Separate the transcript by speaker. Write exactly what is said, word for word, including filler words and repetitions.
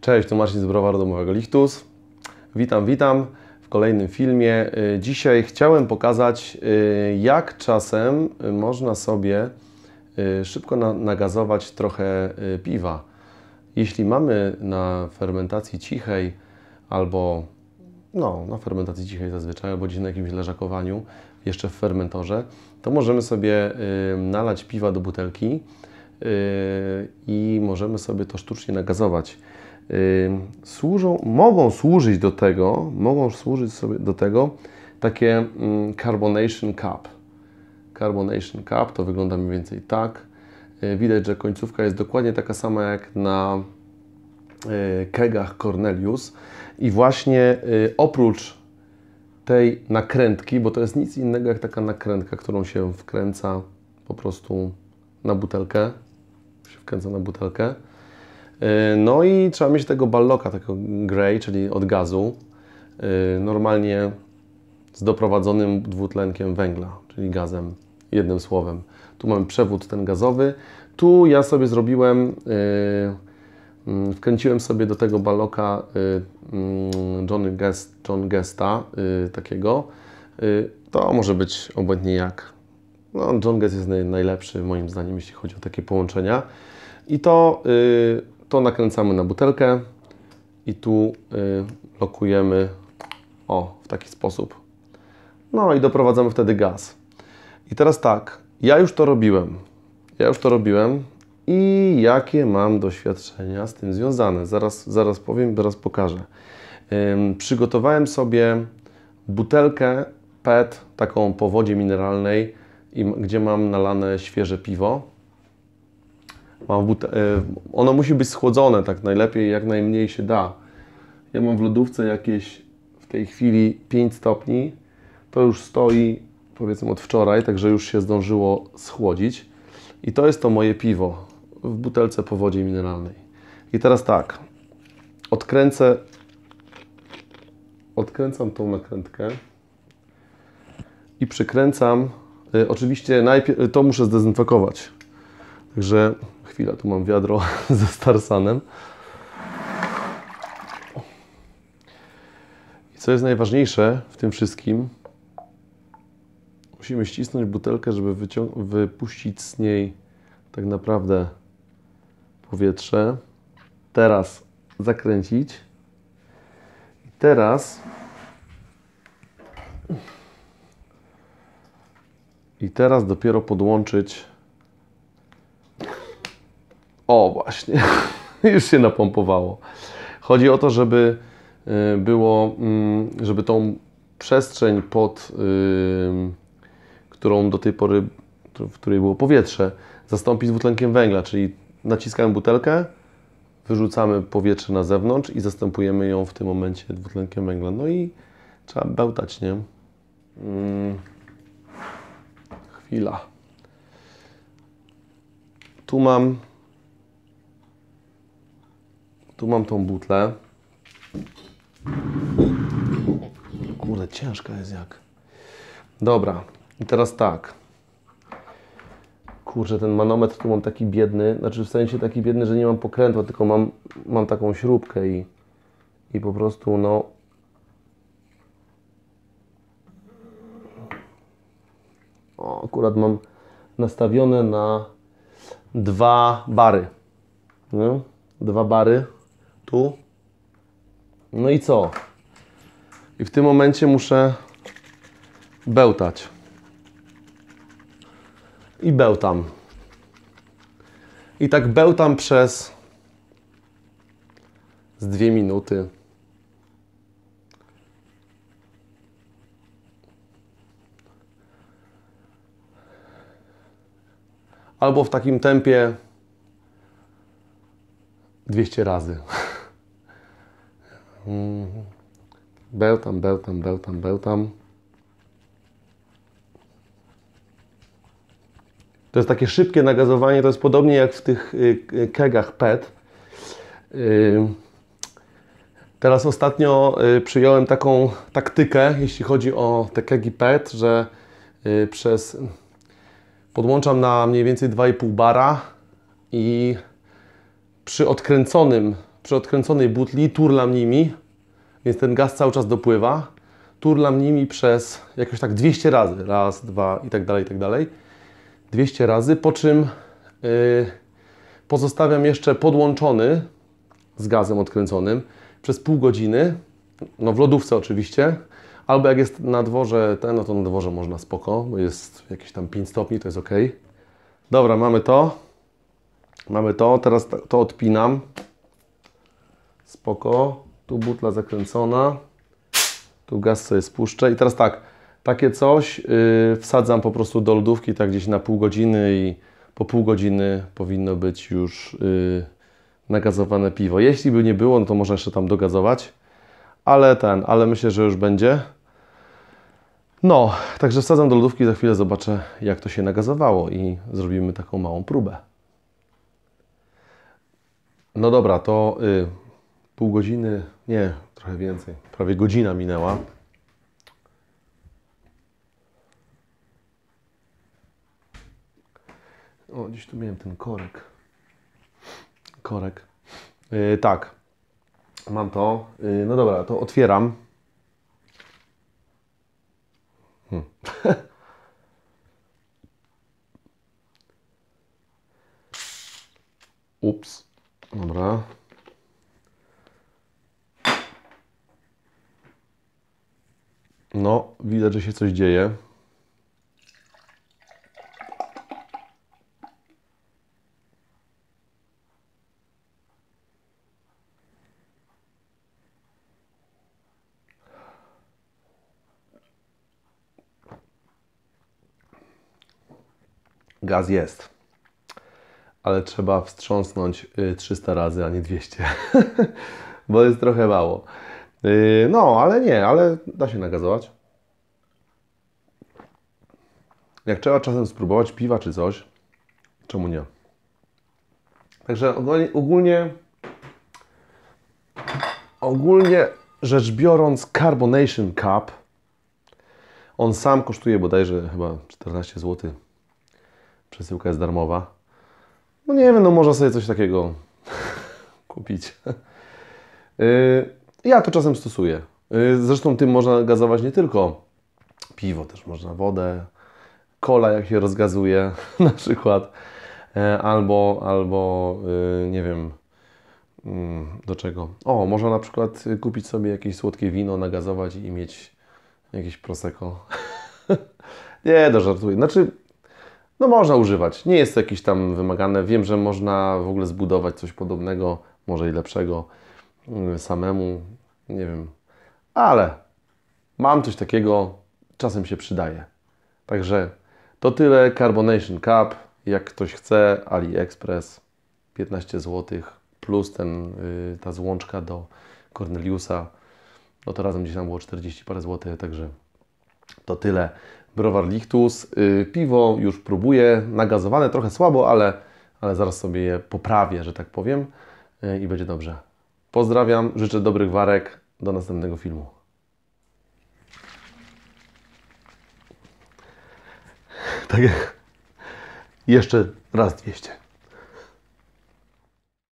Speaker 1: Cześć, tu Marcin z browaru domowego Lichtus. Witam, witam w kolejnym filmie. Dzisiaj chciałem pokazać, jak czasem można sobie szybko nagazować trochę piwa. Jeśli mamy na fermentacji cichej albo no, na fermentacji cichej zazwyczaj, albo gdzieś na jakimś leżakowaniu, jeszcze w fermentorze, to możemy sobie nalać piwa do butelki i możemy sobie to sztucznie nagazować. Służą, mogą służyć do tego, mogą służyć sobie do tego takie carbonation cup. Carbonation cup to wygląda mniej więcej tak. Widać, że końcówka jest dokładnie taka sama jak na kegach Cornelius i właśnie oprócz tej nakrętki, bo to jest nic innego jak taka nakrętka, którą się wkręca po prostu na butelkę, się wkręca na butelkę. No i trzeba mieć tego balloka, takiego grey, czyli od gazu, normalnie z doprowadzonym dwutlenkiem węgla, czyli gazem, jednym słowem. Tu mamy przewód ten gazowy. Tu ja sobie zrobiłem, wkręciłem sobie do tego balloka John, Guest, John Guesta, takiego. To może być obojętnie jak. No, John Guest jest najlepszy moim zdaniem, jeśli chodzi o takie połączenia. I to To nakręcamy na butelkę i tu y, lokujemy o, w taki sposób. No i doprowadzamy wtedy gaz. I teraz tak, ja już to robiłem. Ja już to robiłem i jakie mam doświadczenia z tym związane. Zaraz, zaraz powiem, zaraz pokażę. Ym, przygotowałem sobie butelkę P E T, taką po wodzie mineralnej, i, gdzie mam nalane świeże piwo. Mam ono musi być schłodzone tak najlepiej, jak najmniej się da. Ja mam w lodówce jakieś w tej chwili pięć stopni. To już stoi powiedzmy od wczoraj, także już się zdążyło schłodzić. I to jest to moje piwo w butelce po wodzie mineralnej. I teraz tak, odkręcę, odkręcam tą nakrętkę i przykręcam. Oczywiście najpierw to muszę zdezynfekować. Także chwila, tu mam wiadro ze Starsanem. I co jest najważniejsze w tym wszystkim, musimy ścisnąć butelkę, żeby wypuścić z niej tak naprawdę powietrze. Teraz zakręcić. I teraz i teraz dopiero podłączyć. O, właśnie, już się napompowało. Chodzi o to, żeby było, żeby tą przestrzeń, pod którą do tej pory, w której było powietrze, zastąpić dwutlenkiem węgla, czyli naciskamy butelkę, wyrzucamy powietrze na zewnątrz i zastępujemy ją w tym momencie dwutlenkiem węgla. No i trzeba bełtać, nie? Chwila. Tu mam Tu mam tą butlę. Kurde, ciężka jest jak. Dobra, i teraz tak. Kurczę, ten manometr tu mam taki biedny, znaczy w sensie taki biedny, że nie mam pokrętła, tylko mam, mam taką śrubkę i, i po prostu no... O, akurat mam nastawione na dwa bary. Nie? Dwa bary. Tu. No i co? I w tym momencie muszę bełtać. I bełtam. I tak bełtam przez z dwie minuty. Albo w takim tempie dwieście razy. Bełtam, bełtam, bełtam, bełtam. To jest takie szybkie nagazowanie, to jest podobnie jak w tych kegach P E T. Teraz ostatnio przyjąłem taką taktykę, jeśli chodzi o te kegi P E T, że przez podłączam na mniej więcej dwa i pół bara i przy odkręconym przy odkręconej butli, turlam nimi, więc ten gaz cały czas dopływa. Turlam nimi przez jakoś tak dwieście razy. Raz, dwa i tak dalej, i tak dalej. dwieście razy, po czym yy, pozostawiam jeszcze podłączony z gazem odkręconym przez pół godziny. No w lodówce oczywiście. Albo jak jest na dworze ten, no to na dworze można spoko, bo jest jakieś tam pięć stopni, to jest ok. Dobra, mamy to. Mamy to, teraz to odpinam. Spoko. Tu butla zakręcona. Tu gaz sobie spuszczę. I teraz tak, takie coś yy, wsadzam po prostu do lodówki tak gdzieś na pół godziny i po pół godziny powinno być już yy, nagazowane piwo. Jeśli by nie było, no to można jeszcze tam dogazować. Ale ten, ale myślę, że już będzie. No, także wsadzam do lodówki, za chwilę zobaczę, jak to się nagazowało i zrobimy taką małą próbę. No dobra, to y, pół godziny, nie, trochę więcej, prawie godzina minęła. O, gdzieś tu miałem ten korek. Korek. Yy, tak, mam to. Yy, no dobra, to otwieram. Hmm. Ups. Dobra. No, widać, że się coś dzieje. Gaz jest, ale trzeba wstrząsnąć trzysta razy, a nie dwieście, bo jest trochę mało. No, ale nie, ale da się nagazować. Jak trzeba czasem spróbować piwa czy coś, czemu nie? Także ogólnie, ogólnie, ogólnie rzecz biorąc, Carbonation Cup, on sam kosztuje bodajże chyba czternaście złotych. Przesyłka jest darmowa. No nie wiem, no można sobie coś takiego kupić. Ja to czasem stosuję. Zresztą tym można gazować nie tylko piwo, też można wodę, cola jak się rozgazuje na przykład, albo, albo nie wiem do czego. O, można na przykład kupić sobie jakieś słodkie wino, nagazować i mieć jakieś prosecco. Nie, no żartuję. Znaczy, no można używać. Nie jest to jakieś tam wymagane. Wiem, że można w ogóle zbudować coś podobnego, może i lepszego samemu. Nie wiem. Ale mam coś takiego, czasem się przydaje. Także to tyle. Carbonation Cup. Jak ktoś chce, AliExpress piętnaście złotych plus ten, yy, ta złączka do Corneliusa. No to razem gdzieś tam było czterdzieści parę złotych, także to tyle. Browar Lichtus. Yy, piwo już próbuję, nagazowane, trochę słabo, ale, ale zaraz sobie je poprawię, że tak powiem yy, i będzie dobrze. Pozdrawiam, życzę dobrych warek, do następnego filmu. Tak, jeszcze raz dwieście.